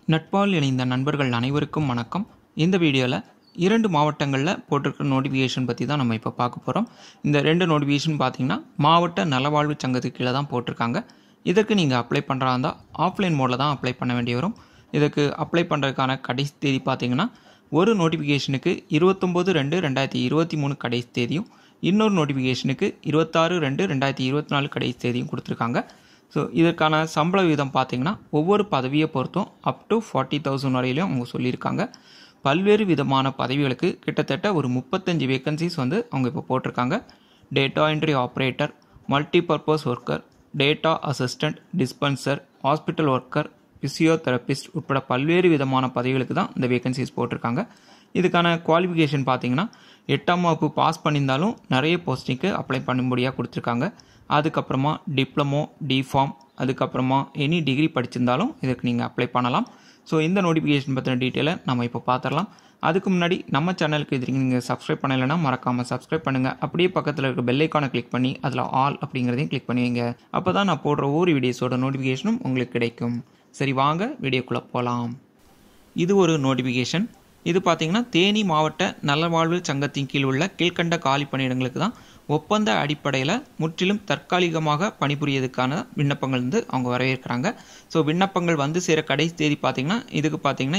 நட்பால் இணைந்த நண்பர்கள் அனைவருக்கும் வணக்கம். இந்த வீடியோவில் 2 மாவட்டங்களில் போட்டிருக்கிற நோட்டிஃபிகேஷன் பற்றி தான் நம்ம இப்போ பார்க்க போகிறோம். இந்த 2 நோட்டிஃபிகேஷன் பார்த்திங்கன்னா மாவட்ட நலவாழ்வு சங்கத்துக்கு கீழே தான் போட்டிருக்காங்க. இதற்கு நீங்கள் அப்ளை பண்ணுறா இருந்தால் ஆஃப்லைன் மோடில் தான் அப்ளை பண்ண வேண்டி வரும். இதுக்கு அப்ளை பண்ணுறதுக்கான கடைசி தேதி பார்த்திங்கன்னா ஒரு நோட்டிஃபிகேஷனுக்கு 29/2/2023 கடைசி தேதியும், இன்னொரு நோட்டிஃபிகேஷனுக்கு 26/2/2024 கடைசி தேதியும் கொடுத்துருக்காங்க. ஸோ இதற்கான சம்பள விகிதம் பார்த்திங்கன்னா ஒவ்வொரு பதவியை பொறுத்தும் அப் டு 40,000 வரையிலையும் அவங்க சொல்லியிருக்காங்க. பல்வேறு விதமான பதவிகளுக்கு கிட்டத்தட்ட ஒரு 35 வேக்கன்சிஸ் அவங்க இப்போ போட்டிருக்காங்க. Data entry operator, multipurpose worker, data assistant, dispenser, hospital worker, physiotherapist உட்பட பல்வேறு விதமான பதவிகளுக்கு தான் இந்த வேக்கன்சிஸ் போட்டிருக்காங்க. இதுக்கான குவாலிஃபிகேஷன் பார்த்திங்கன்னா 8ஆம் வகுப்பு பாஸ் பண்ணியிருந்தாலும் நிறைய போஸ்டிங்க்கு அப்ளை பண்ணும்படியாக கொடுத்துருக்காங்க. அதுக்கப்புறமா டிப்ளமோ, டிஃபார்ம், அதுக்கப்புறமா எனி டிகிரி படிச்சிருந்தாலும் இதுக்கு நீங்கள் அப்ளை பண்ணலாம். ஸோ இந்த நோட்டிஃபிகேஷன் பற்றின டீட்டெயிலை நம்ம இப்போ பார்த்துடலாம். அதுக்கு முன்னாடி நம்ம சேனலுக்கு இது நீங்கள் சப்ஸ்கிரைப் பண்ணலைன்னா மறக்காமல் சப்ஸ்கிரைப் பண்ணுங்கள். அப்படியே பக்கத்தில் இருக்க பெல் ஐக்கானை கிளிக் பண்ணி அதில் ஆல் அப்படிங்கிறதையும் கிளிக் பண்ணுவீங்க. அப்போ தான் நான் போடுற ஒவ்வொரு வீடியோஸோட நோட்டிஃபிகேஷனும் உங்களுக்கு கிடைக்கும். சரி, வாங்க வீடியோக்குள்ளே போகலாம். இது ஒரு நோட்டிஃபிகேஷன். இது பார்த்திங்கன்னா தேனி மாவட்ட நலவாழ்வு சங்கத்தின் கீழ் உள்ள கீழ்கண்ட காலி பணியிடங்களுக்கு தான் ஒப்பந்த அடிப்படையில் முற்றிலும் தற்காலிகமாக பணிபுரியதுக்கான விண்ணப்பங்கள் அவங்க வரவேற்கிறாங்க. ஸோ விண்ணப்பங்கள் சேர கடைசி தேதி பார்த்திங்கன்னா இதுக்கு பார்த்திங்கன்னா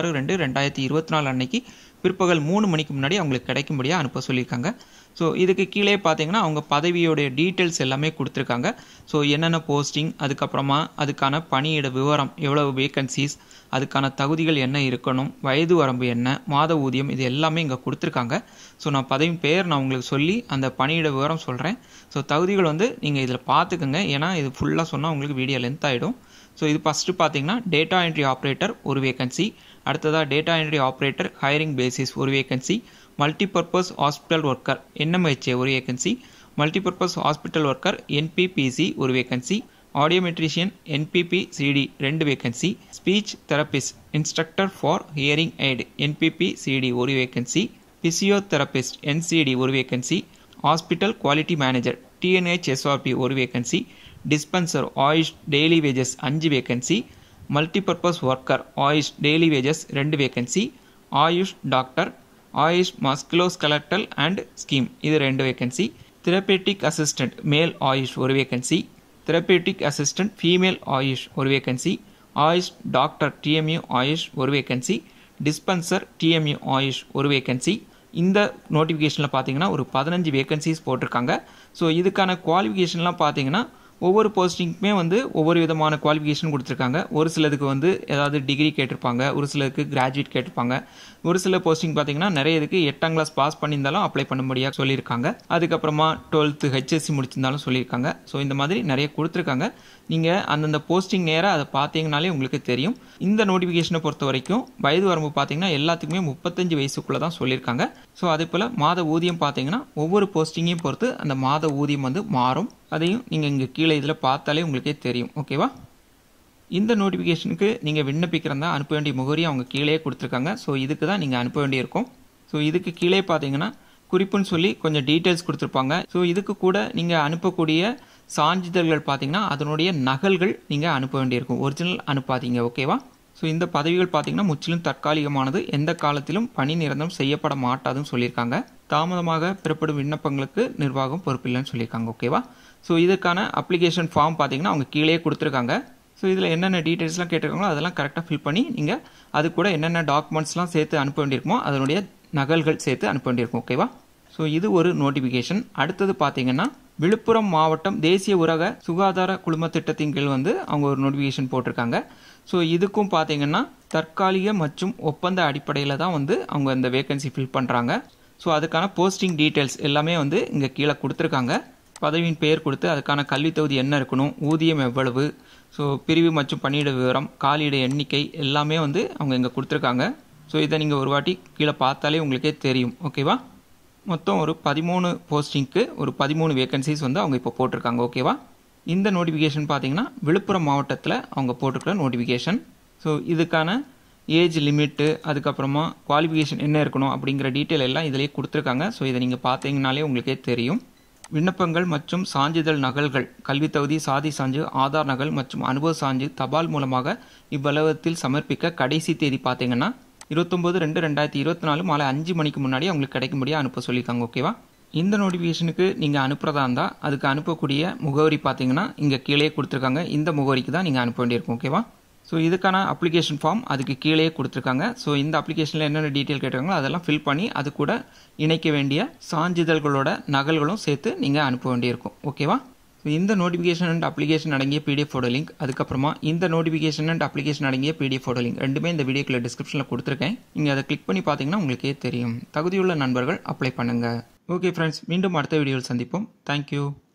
26/2/2024 அன்னைக்கு பிற்பகல் 3 மணிக்கு முன்னாடி அவங்களுக்கு கிடைக்கும்படியாக அனுப்ப சொல்லியிருக்காங்க. ஸோ இதுக்கு கீழே பார்த்திங்கன்னா அவங்க பதவியோடைய டீட்டெயில்ஸ் எல்லாமே கொடுத்துருக்காங்க. ஸோ என்னென்ன போஸ்டிங், அதுக்கப்புறமா அதுக்கான பணியிட விவரம், எவ்வளவு வேக்கன்சிஸ், அதுக்கான தகுதிகள் என்ன இருக்கணும், வயது வரம்பு என்ன, மாத ஊதியம், இது எல்லாமே இங்கே கொடுத்துருக்காங்க. ஸோ நான் பதவி பெயர் நான் உங்களுக்கு சொல்லி அந்த பணியிட விவரம் சொல்கிறேன். ஸோ தகுதிகள் நீங்கள் இதில் பார்த்துக்குங்க, ஏன்னா இது ஃபுல்லாக சொன்னால் உங்களுக்கு வீடியோ லென்த் ஆகிடும். ஸோ இது ஃபஸ்ட்டு பார்த்தீங்கன்னா டேட்டா என்ட்ரி ஆப்ரேட்டர் ஒரு வேக்கன்சி, அடுத்ததாக data entry operator hiring basis ஒரு vacancy, multipurpose hospital worker NMHA ஒரு vacancy, multipurpose hospital worker NPPC ஒரு vacancy, audiometrician NPPCD 2 vacancy, speech therapist instructor for hearing aid NPPCD ஒரு vacancy, physiotherapist NCD ஒரு vacancy, hospital quality manager TNHSRP ஒரு vacancy, dispenser AYUSH daily wages 5 vacancy, multipurpose worker AYUSH daily wages 2 vacancy, AYUSH doctor, AYUSH musculoskeletal and scheme இது 2 vacancy, therapeutic assistant male AYUSH ஒரு vacancy, therapeutic assistant female AYUSH ஒரு vacancy, AYUSH doctor TMU AYUSH ஒரு vacancy, dispenser TMU AYUSH ஒரு vacancy. இந்த நோட்டிஃபிகேஷனில் பார்த்தீங்கன்னா ஒரு 15 வேக்கன்சிஸ் போட்டிருக்காங்க. ஸோ இதுக்கான குவாலிஃபிகேஷன்லாம் பார்த்தீங்கன்னா ஒவ்வொரு போஸ்டிங்க்குமே ஒவ்வொரு விதமான குவாலிஃபிகேஷன் கொடுத்துருக்காங்க. ஒரு சிலதுக்கு ஏதாவது டிகிரி கேட்டிருப்பாங்க, ஒரு சிலருக்கு கிராஜுவேட் கேட்டிருப்பாங்க, ஒரு சில போஸ்டிங் பார்த்தீங்கன்னா நிறைய இதுக்கு 8ஆம் கிளாஸ் பாஸ் பண்ணியிருந்தாலும் அப்ளை பண்ணும்படியாக சொல்லியிருக்காங்க. அதுக்கப்புறமா 12th HSC முடிச்சிருந்தாலும் சொல்லியிருக்காங்க. ஸோ இந்த மாதிரி நிறைய கொடுத்துருக்காங்க. நீங்கள் அந்தந்த போஸ்டிங் நேராக அதை பார்த்தீங்கனாலே உங்களுக்கு தெரியும். இந்த நோட்டிஃபிகேஷனை பொறுத்த வரைக்கும் வயது வரம்பு பார்த்தீங்கன்னா எல்லாத்துக்குமே 35 வயசுக்குள்ளே தான் சொல்லியிருக்காங்க. ஸோ அதே போல் மாத ஊதியம் பார்த்தீங்கன்னா ஒவ்வொரு போஸ்டிங்கையும் பொறுத்து அந்த மாத ஊதியம் மாறும். அதையும் நீங்கள் இங்கே கீழே இதில் பார்த்தாலே உங்களுக்கே தெரியும். ஓகேவா? இந்த நோட்டிஃபிகேஷனுக்கு நீங்கள் விண்ணப்பிக்கிறதா அனுப்ப வேண்டிய முகவரி அவங்க கீழே கொடுத்துருக்காங்க. ஸோ இதுக்கு தான் நீங்கள் அனுப்ப வேண்டியிருக்கும். ஸோ இதுக்கு கீழே பார்த்தீங்கன்னா குறிப்புன்னு சொல்லி கொஞ்சம் டீட்டெயில்ஸ் கொடுத்துருப்பாங்க. ஸோ இதுக்கு கூட நீங்கள் அனுப்பக்கூடிய சான்றிதழ்கள் பார்த்தீங்கன்னா அதனுடைய நகல்கள் நீங்கள் அனுப்ப வேண்டியிருக்கும். ஒரிஜினல் அனுப்பாதீங்க. ஓகேவா? ஸோ இந்த பதவிகள் பார்த்தீங்கன்னா முற்றிலும் தற்காலிகமானது, எந்த காலத்திலும் பணி நிரந்தரம் செய்யப்பட மாட்டாதுன்னு சொல்லியிருக்காங்க. தாமதமாக பெறப்படும் விண்ணப்பங்களுக்கு நிர்வாகம் பொறுப்பில்லைன்னு சொல்லியிருக்காங்க. ஓகேவா? ஸோ இதுக்கான அப்ளிகேஷன் ஃபார்ம் பார்த்தீங்கன்னா அவங்க கீழே கொடுத்துருக்காங்க. ஸோ இதில் என்னென்ன டீட்டெயில்ஸ்லாம் கேட்டிருக்காங்களோ அதெல்லாம் கரெக்டாக ஃபில் பண்ணி நீங்கள் அது கூட என்னென்ன டாக்குமெண்ட்ஸ்லாம் சேர்த்து அனுப்ப வேண்டியிருக்குமோ அதனுடைய நகல்கள் சேர்த்து அனுப்ப வேண்டியிருக்கும். ஓகேவா? ஸோ இது ஒரு நோட்டிஃபிகேஷன். அடுத்தது பார்த்தீங்கன்னா விழுப்புரம் மாவட்டம் தேசிய ஊரக சுகாதார குழும திட்டத்தின் கீழ் அவங்க ஒரு நோட்டிஃபிகேஷன் போட்டிருக்காங்க. ஸோ இதுக்கும் பார்த்தீங்கன்னா தற்காலிக மற்றும் ஒப்பந்த அடிப்படையில் தான் அவங்க இந்த வேக்கன்சி ஃபில் பண்ணுறாங்க. ஸோ அதுக்கான போஸ்டிங் டீட்டெயில்ஸ் எல்லாமே இங்கே கீழே கொடுத்துருக்காங்க. பதவியின் பெயர் கொடுத்து அதுக்கான கல்வி தகுதி என்ன இருக்கணும், ஊதியம் எவ்வளவு, ஸோ பிரிவு மற்றும் பணியிட விவரம், காலியிட எண்ணிக்கை எல்லாமே அவங்க இங்கே கொடுத்துருக்காங்க. ஸோ இதை நீங்கள் ஒரு வாட்டி கீழே பார்த்தாலே உங்களுக்கே தெரியும். ஓகேவா? மொத்தம் ஒரு 13 போஸ்டிங்க்கு ஒரு 13 வேக்கன்சிஸ் அவங்க இப்போ போட்டிருக்காங்க. ஓகேவா? இந்த நோட்டிஃபிகேஷன் பார்த்தீங்கன்னா விழுப்புரம் மாவட்டத்தில் அவங்க போட்டிருக்கிற நோட்டிஃபிகேஷன். ஸோ இதுக்கான ஏஜ் லிமிட்டு, அதுக்கப்புறமா குவாலிஃபிகேஷன் என்ன இருக்கணும் அப்படிங்கிற டீட்டெயில் எல்லாம் இதிலே கொடுத்துருக்காங்க. ஸோ இதை நீங்கள் பார்த்தீங்கனாலே உங்களுக்கே தெரியும். விண்ணப்பங்கள் மற்றும் சான்றிதழ் நகல்கள், கல்வித் தகுதி, சாதி சான்று, ஆதார் நகல் மற்றும் அனுபவ சான்று தபால் மூலமாக இவ்வளவத்தில் சமர்ப்பிக்க கடைசி தேதி பார்த்தீங்கன்னா 29/2/2024 மாலை 5 மணிக்கு முன்னாடி அவங்களுக்கு கிடைக்கும்படியாக அனுப்ப சொல்லியிருக்காங்க. ஓகேவா? இந்த நோட்டிஃபிகேஷனுக்கு நீங்கள் அனுப்புறதா இருந்தால் அதுக்கு அனுப்பக்கூடிய முகவரி பார்த்தீங்கன்னா இங்கே கீழே கொடுத்துருக்காங்க. இந்த முகவரிக்கு தான் நீங்கள் அனுப்ப வேண்டியிருக்கும். ஓகேவா? ஸோ இதுக்கான அப்ளிகேஷன் ஃபார்ம் அதுக்கு கீழே கொடுத்துருக்காங்க. ஸோ இந்த அப்ளிகேஷனில் என்னென்ன டீட்டெயில் கேட்டிருக்காங்களோ அதெல்லாம் ஃபில் பண்ணி அது கூட இணைக்க வேண்டிய சான்றிதழ்களோட நகல்களும் சேர்த்து நீங்கள் அனுப்ப வேண்டியிருக்கும். ஓகேவா? ஸோ இந்த நோட்டிஃபிகேஷன் அண்ட் அப்ளிகேஷன் அடங்கிய பிடிஎஃப் ஃபோட்டோ லிங்க், அதுக்கப்புறமா இந்த நோட்டிஃபிகேஷன் அண்ட் அப்ளிகேஷன் அடங்கிய பிடிஎஃப் ஃபோட்டோ லிங்க் ரெண்டுமே இந்த வீடியோக்குள்ள டிஸ்கிரிப்ஷனில் கொடுத்துருக்கேன். நீங்கள் அதை கிளிக் பண்ணி பார்த்தீங்கன்னா உங்களுக்கே தெரியும். தகுதியுள்ள நண்பர்கள் அப்ளை பண்ணுங்கள். ஓகே ஃப்ரெண்ட்ஸ், மீண்டும் அடுத்த வீடியோவில் சந்திப்போம். தேங்க்யூ.